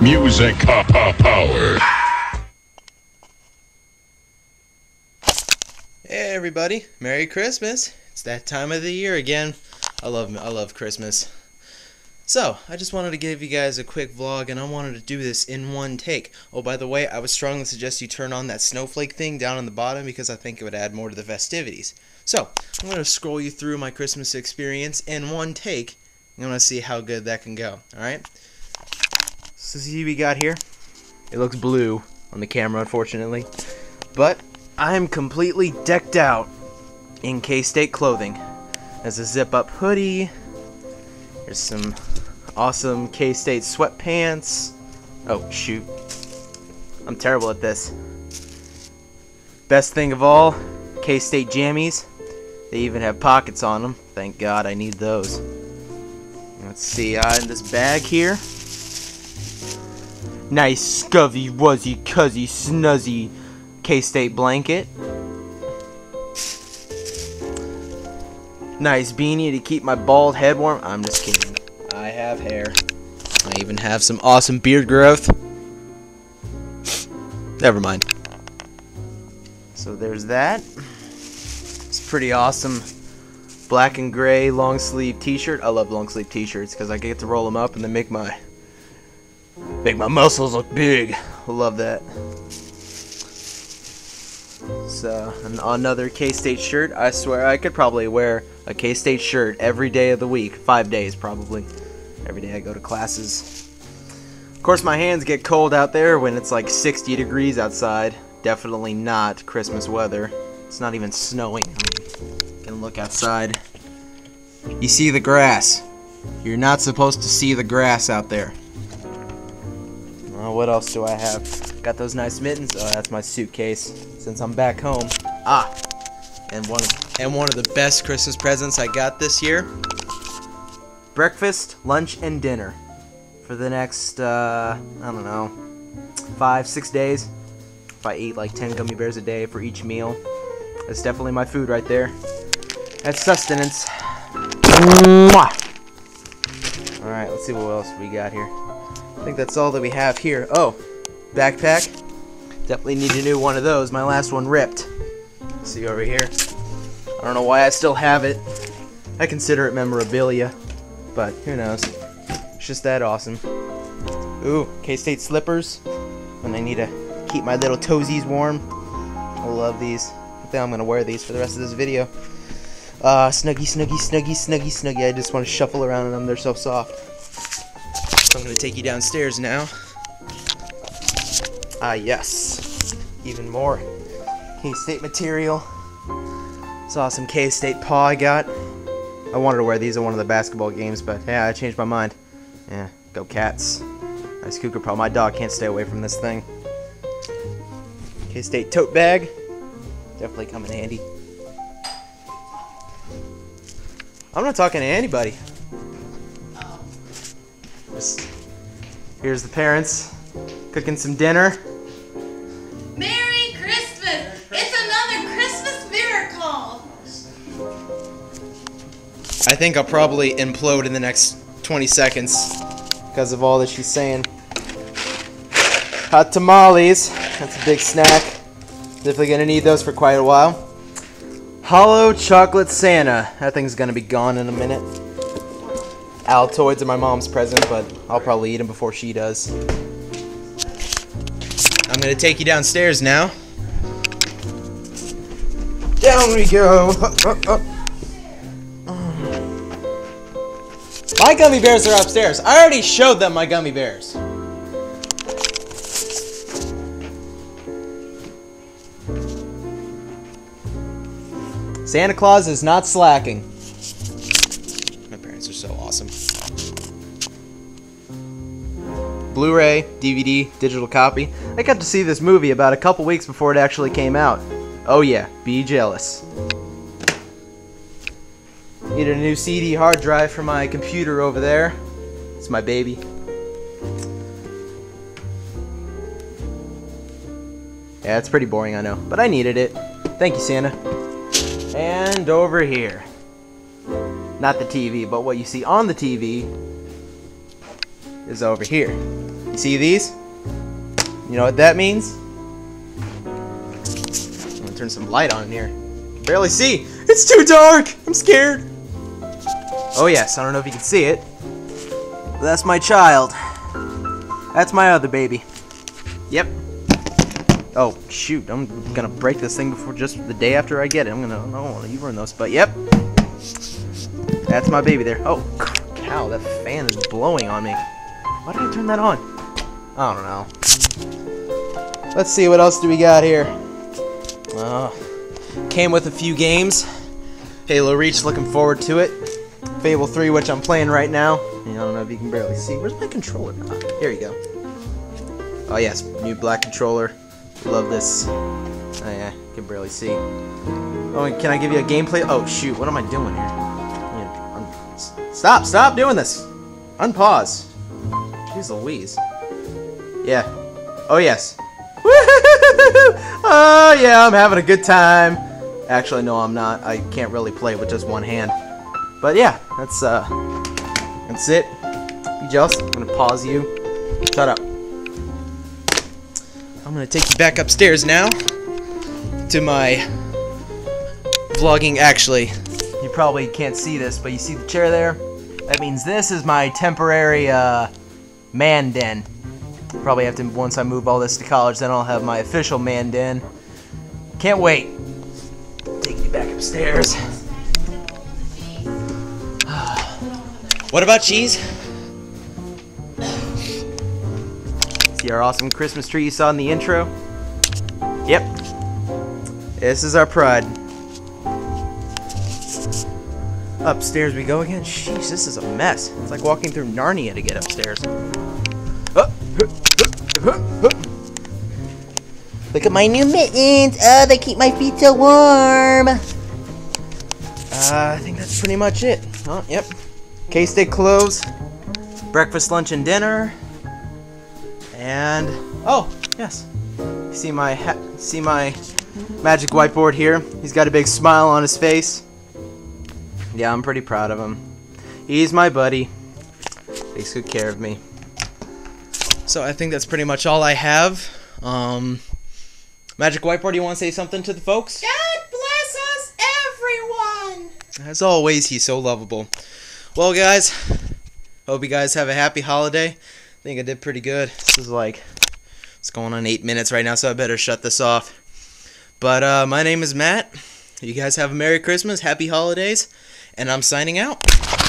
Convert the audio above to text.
Music power. Hey everybody, Merry Christmas. It's that time of the year again. I love Christmas. So, I just wanted to give you guys a quick vlog, and I wanted to do this in one take. Oh, by the way, I would strongly suggest you turn on that snowflake thing down on the bottom because I think it would add more to the festivities. So, I'm going to scroll you through my Christmas experience in one take. I'm going to see how good that can go. Alright? So, see what we got here? It looks blue on the camera, unfortunately. But I'm completely decked out in K-State clothing. There's a zip-up hoodie. There's some awesome K-State sweatpants. Oh, shoot. I'm terrible at this. Best thing of all, K-State jammies. They even have pockets on them. Thank God, I need those. Let's see, in this bag here. Nice scuzzy, wuzzy, cuzzy, snuzzy K-State blanket. Nice beanie to keep my bald head warm. I'm just kidding. I have hair. I even have some awesome beard growth. Never mind. So there's that. It's pretty awesome black and gray long sleeve t-shirt. I love long sleeve t-shirts because I get to roll them up and then make my muscles look big. I love that. So another K-State shirt. I swear I could probably wear a K-State shirt every day of the week. 5 days probably. Every day I go to classes. Of course my hands get cold out there when it's like 60 degrees outside. Definitely not Christmas weather. It's not even snowing. I can look outside. You see the grass. You're not supposed to see the grass out there. What else do I have? Got those nice mittens. Oh, that's my suitcase since I'm back home. And one of the best Christmas presents I got this year. Breakfast, lunch, and dinner for the next I don't know, 5-6 days. If I eat like 10 gummy bears a day for each meal, that's definitely my food right there. That's sustenance. Alright, let's see what else we got here. I think that's all that we have here. Oh, backpack. Definitely need a new one of those. My last one ripped. See over here. I don't know why I still have it. I consider it memorabilia, but who knows. It's just that awesome. Ooh, K-State slippers when I need to keep my little toesies warm. I love these. I think I'm going to wear these for the rest of this video. Snuggy, snuggy, snuggy, snuggy, snuggy. I just want to shuffle around in them. They're so soft. So I'm going to take you downstairs now. Yes. Even more K-State material. This awesome K-State paw I got. I wanted to wear these at one of the basketball games, but yeah, I changed my mind. Yeah, go Cats. Nice cougar paw. My dog can't stay away from this thing. K-State tote bag. Definitely come in handy. I'm not talking to anybody. Here's the parents cooking some dinner. Merry Christmas! It's another Christmas miracle! I think I'll probably implode in the next 20 seconds because of all that she's saying. Hot tamales. That's a big snack. Definitely gonna need those for quite a while. Hollow chocolate Santa. That thing's gonna be gone in a minute. Altoids are my mom's present, but I'll probably eat them before she does. I'm gonna take you downstairs now. Down we go. My gummy bears are upstairs. I already showed them my gummy bears. Santa Claus is not slacking. My parents are so awesome. Blu-ray, DVD, digital copy. I got to see this movie about a couple weeks before it actually came out. Oh yeah, be jealous. Need a new CD hard drive for my computer over there. It's my baby. Yeah, it's pretty boring, I know, but I needed it. Thank you, Santa. And over here. Not the TV, but what you see on the TV is over here. You see these? You know what that means? I'm gonna turn some light on in here. Can barely see. It's too dark. I'm scared. Oh yes, I don't know if you can see it, but that's my child. That's my other baby. Yep. Oh shoot, I'm gonna break this thing before just the day after I get it. I don't want to ruin those, but yep. That's my baby there. Oh cow, that fan is blowing on me. Why did I turn that on? I don't know. Let's see, what else do we got here? Came with a few games. Halo Reach, looking forward to it. Fable 3, which I'm playing right now. I don't know if you can barely see. Where's my controller? Here you go. Oh yes, new black controller. Love this. Oh yeah, can barely see. Oh, and can I give you a gameplay? Oh shoot, what am I doing here? Stop doing this. Unpause. Jeez Louise. Yeah. Oh yes. Oh yeah, I'm having a good time. Actually, no, I'm not. I can't really play with just one hand. But yeah, that's it. You jealous? I'm gonna pause you. Shut up. I'm gonna take you back upstairs now to my vlogging. Actually, you probably can't see this, but you see the chair there? That means this is my temporary man den. Probably have to, once I move all this to college, then I'll have my official man den. Can't wait. Take you back upstairs. What about cheese? See our awesome Christmas tree you saw in the intro? Yep. This is our pride. Upstairs we go again. Sheesh, this is a mess. It's like walking through Narnia to get upstairs. Look at my new mittens. They keep my feet so warm. I think that's pretty much it. Oh, yep. K-State clothes. Breakfast, lunch, and dinner. And oh yes, see my magic whiteboard here. He's got a big smile on his face. Yeah, I'm pretty proud of him. He's my buddy. Takes good care of me. So I think that's pretty much all I have. Magic whiteboard, you want to say something to the folks? God bless us, everyone! As always, he's so lovable. Well, guys, hope you guys have a happy holiday. I think I did pretty good. This is like, it's going on 8 minutes right now, so I better shut this off. But my name is Matt. You guys have a Merry Christmas, Happy Holidays, and I'm signing out.